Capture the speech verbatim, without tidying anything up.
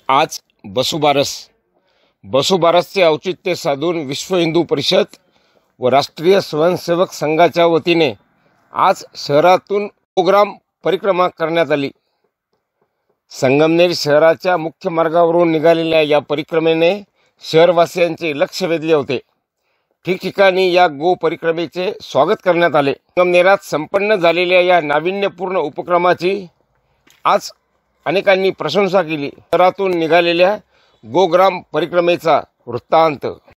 आज बसुबारस बसुबारसचे औचित्य साधून विश्व हिंदू परिषद व राष्ट्रीय स्वयंसेवक संघाच्या वतीने आज शहरातून गोग्राम परिक्रमा करण्यात आली। संगमनेर शहराच्या मुख्य मार्गावरून निघालेल्या या परिक्रमेने शहरवासियांचे लक्ष वेधले होते। ठिकठिकाणी या गो परिक्रमेचे स्वागत करण्यात आले। संगमनेरात संपन्न झालेल्या या नाविन्यपूर्ण उपक्रमाची आज अनेकांनी प्रशंसा केली। शहरातून निघालेल्या गोग्राम परिक्रमेचा वृत्तांत।